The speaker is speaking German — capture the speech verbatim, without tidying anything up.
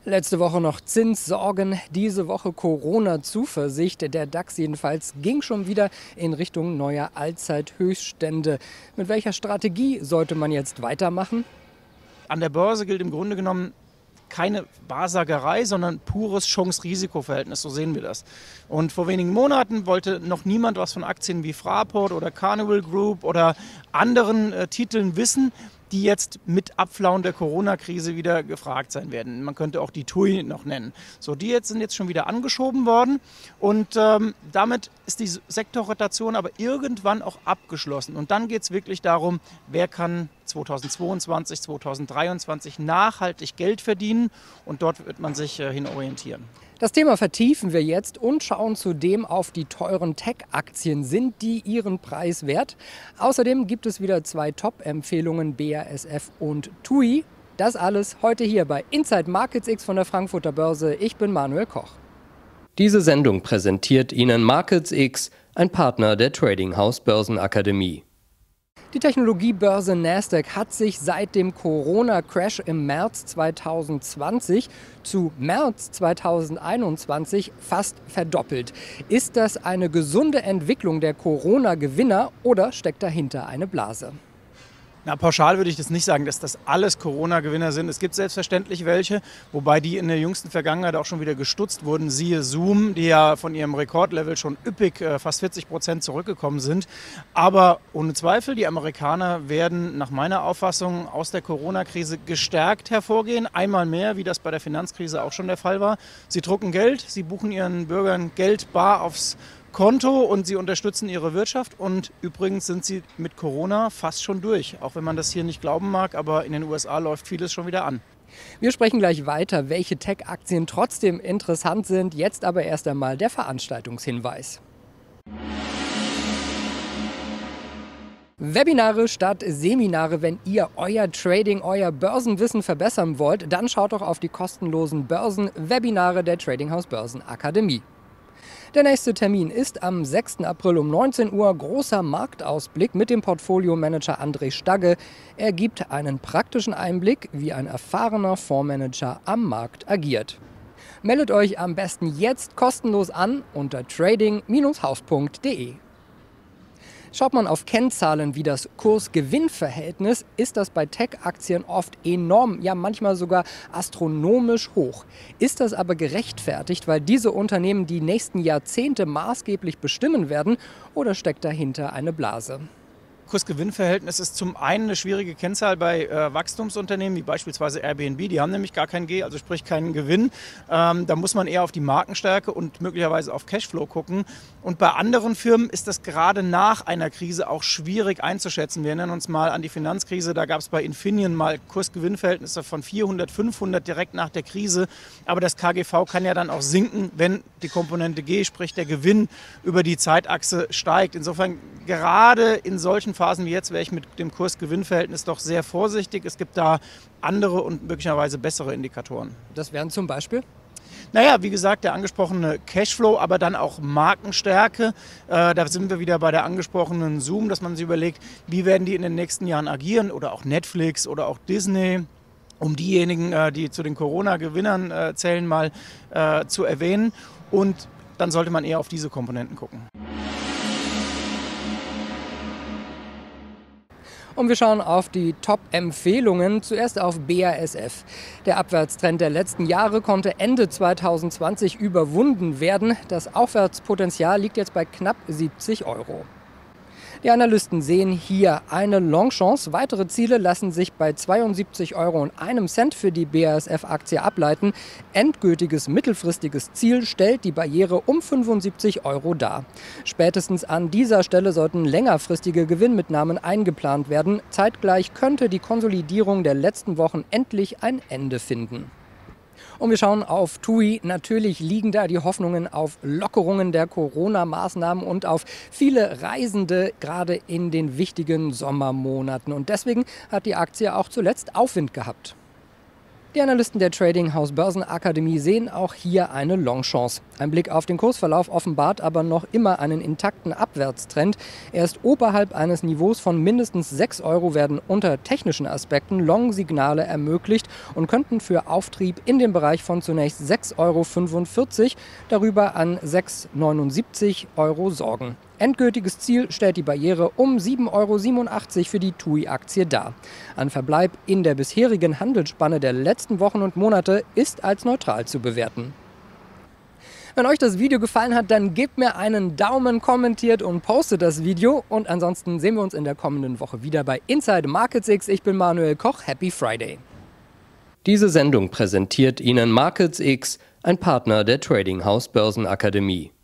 Letzte Woche noch Zinssorgen, diese Woche Corona-Zuversicht. Der DAX jedenfalls ging schon wieder in Richtung neuer Allzeithöchststände. Mit welcher Strategie sollte man jetzt weitermachen? An der Börse gilt im Grunde genommen keine Wahrsagerei, sondern pures Chance-Risiko-Verhältnis, so sehen wir das. Und vor wenigen Monaten wollte noch niemand was von Aktien wie Fraport oder Carnival Group oder anderen äh, Titeln wissen, die jetzt mit Abflauen der Corona-Krise wieder gefragt sein werden. Man könnte auch die T U I noch nennen. So, die jetzt sind jetzt schon wieder angeschoben worden und ähm, damit ist die Sektorrotation aber irgendwann auch abgeschlossen. Und dann geht es wirklich darum, wer kann zweitausendzweiundzwanzig, zweitausenddreiundzwanzig nachhaltig Geld verdienen und dort wird man sich äh, hin orientieren. Das Thema vertiefen wir jetzt und schauen zudem auf die teuren Tech-Aktien. Sind die ihren Preis wert? Außerdem gibt es wieder zwei Top-Empfehlungen, B A S F und T U I. Das alles heute hier bei Inside Markets X von der Frankfurter Börse. Ich bin Manuel Koch. Diese Sendung präsentiert Ihnen Markets X, ein Partner der Trading House Börsenakademie. Die Technologiebörse Nasdaq hat sich seit dem Corona-Crash im März zweitausendzwanzig zu März zweitausendeinundzwanzig fast verdoppelt. Ist das eine gesunde Entwicklung der Corona-Gewinner oder steckt dahinter eine Blase? Na, pauschal würde ich das nicht sagen, dass das alles Corona-Gewinner sind. Es gibt selbstverständlich welche, wobei die in der jüngsten Vergangenheit auch schon wieder gestutzt wurden. Siehe Zoom, die ja von ihrem Rekordlevel schon üppig, äh, fast vierzig Prozent zurückgekommen sind. Aber ohne Zweifel, die Amerikaner werden nach meiner Auffassung aus der Corona-Krise gestärkt hervorgehen. Einmal mehr, wie das bei der Finanzkrise auch schon der Fall war. Sie drucken Geld, sie buchen ihren Bürgern Geld bar aufs Konto und sie unterstützen ihre Wirtschaft und übrigens sind sie mit Corona fast schon durch. Auch wenn man das hier nicht glauben mag, aber in den U S A läuft vieles schon wieder an. Wir sprechen gleich weiter, welche Tech-Aktien trotzdem interessant sind. Jetzt aber erst einmal der Veranstaltungshinweis. Webinare statt Seminare. Wenn ihr euer Trading, euer Börsenwissen verbessern wollt, dann schaut doch auf die kostenlosen Börsenwebinare der Trading House Börsenakademie. Der nächste Termin ist am sechsten April um neunzehn Uhr. Großer Marktausblick mit dem Portfolio-Manager André Stagge. Er gibt einen praktischen Einblick, wie ein erfahrener Fondsmanager am Markt agiert. Meldet euch am besten jetzt kostenlos an unter trading Bindestrich haus punkt de. Schaut man auf Kennzahlen wie das Kurs-Gewinn-Verhältnis, ist das bei Tech-Aktien oft enorm, ja manchmal sogar astronomisch hoch. Ist das aber gerechtfertigt, weil diese Unternehmen die nächsten Jahrzehnte maßgeblich bestimmen werden, oder steckt dahinter eine Blase? Kurs-Gewinn-Verhältnis ist zum einen eine schwierige Kennzahl bei äh, Wachstumsunternehmen, wie beispielsweise Airbnb. Die haben nämlich gar kein G, also sprich keinen Gewinn. Ähm, da muss man eher auf die Markenstärke und möglicherweise auf Cashflow gucken. Und bei anderen Firmen ist das gerade nach einer Krise auch schwierig einzuschätzen. Wir erinnern uns mal an die Finanzkrise. Da gab es bei Infineon mal Kurs-Gewinn-Verhältnisse von vierhundert, fünfhundert direkt nach der Krise. Aber das K G V kann ja dann auch sinken, wenn die Komponente G, sprich der Gewinn, über die Zeitachse steigt. Insofern gerade in solchen Phasen wie jetzt wäre ich mit dem Kurs-Gewinn-Verhältnis doch sehr vorsichtig. Es gibt da andere und möglicherweise bessere Indikatoren. Das wären zum Beispiel? Naja, wie gesagt, der angesprochene Cashflow, aber dann auch Markenstärke. Äh, da sind wir wieder bei der angesprochenen Zoom, dass man sich überlegt, wie werden die in den nächsten Jahren agieren oder auch Netflix oder auch Disney. Um diejenigen, äh, die zu den Corona-Gewinnern äh, zählen, mal äh, zu erwähnen. Und dann sollte man eher auf diese Komponenten gucken. Und wir schauen auf die Top-Empfehlungen. Zuerst auf B A S F. Der Abwärtstrend der letzten Jahre konnte Ende zweitausendzwanzig überwunden werden. Das Aufwärtspotenzial liegt jetzt bei knapp siebzig Euro. Die Analysten sehen hier eine Longchance. Weitere Ziele lassen sich bei zweiundsiebzig Euro und einem Cent für die B A S F-Aktie ableiten. Endgültiges mittelfristiges Ziel stellt die Barriere um fünfundsiebzig Euro dar. Spätestens an dieser Stelle sollten längerfristige Gewinnmitnahmen eingeplant werden. Zeitgleich könnte die Konsolidierung der letzten Wochen endlich ein Ende finden. Und wir schauen auf T U I. Natürlich liegen da die Hoffnungen auf Lockerungen der Corona-Maßnahmen und auf viele Reisende, gerade in den wichtigen Sommermonaten. Und deswegen hat die Aktie auch zuletzt Aufwind gehabt. Die Analysten der Trading House Börsenakademie sehen auch hier eine Longchance. Ein Blick auf den Kursverlauf offenbart aber noch immer einen intakten Abwärtstrend. Erst oberhalb eines Niveaus von mindestens sechs Euro werden unter technischen Aspekten Long-Signale ermöglicht und könnten für Auftrieb in den Bereich von zunächst sechs Euro fünfundvierzig, darüber an sechs Euro neunundsiebzig Euro sorgen. Endgültiges Ziel stellt die Barriere um sieben Euro siebenundachtzig für die T U I-Aktie dar. Ein Verbleib in der bisherigen Handelsspanne der letzten Wochen und Monate ist als neutral zu bewerten. Wenn euch das Video gefallen hat, dann gebt mir einen Daumen, kommentiert und postet das Video. Und ansonsten sehen wir uns in der kommenden Woche wieder bei Inside MarketsX. Ich bin Manuel Koch, Happy Friday! Diese Sendung präsentiert Ihnen MarketsX, ein Partner der Trading House Börsenakademie.